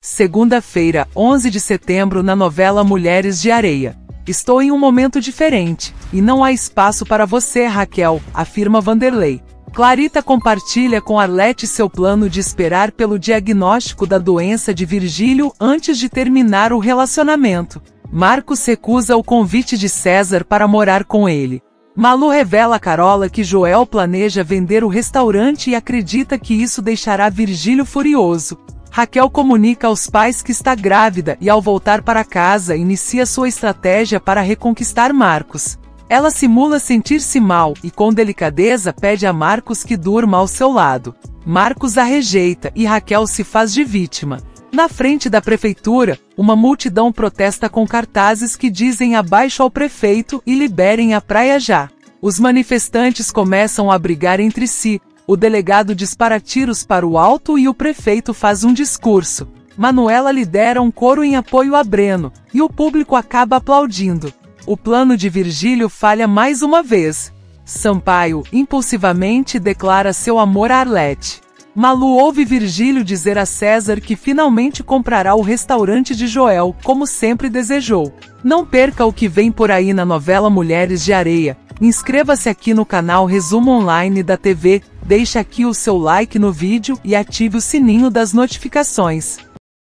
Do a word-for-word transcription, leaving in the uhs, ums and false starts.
Segunda-feira, onze de setembro, na novela Mulheres de Areia. Estou em um momento diferente, e não há espaço para você, Raquel, afirma Vanderlei. Clarita compartilha com Arlete seu plano de esperar pelo diagnóstico da doença de Virgílio antes de terminar o relacionamento. Marcos recusa o convite de César para morar com ele. Malu revela a Carola que Joel planeja vender o restaurante e acredita que isso deixará Virgílio furioso. Raquel comunica aos pais que está grávida e, ao voltar para casa, inicia sua estratégia para reconquistar Marcos. Ela simula sentir-se mal e, com delicadeza, pede a Marcos que durma ao seu lado. Marcos a rejeita e Raquel se faz de vítima. Na frente da prefeitura, uma multidão protesta com cartazes que dizem abaixo ao prefeito e liberem a praia já. Os manifestantes começam a brigar entre si. O delegado dispara tiros para o alto e o prefeito faz um discurso. Manuela lidera um coro em apoio a Breno, e o público acaba aplaudindo. O plano de Virgílio falha mais uma vez. Sampaio, impulsivamente, declara seu amor a Arlete. Malu ouve Virgílio dizer a César que finalmente comprará o restaurante de Joel, como sempre desejou. Não perca o que vem por aí na novela Mulheres de Areia. Inscreva-se aqui no canal Resumo Online da T V, deixe aqui o seu like no vídeo e ative o sininho das notificações.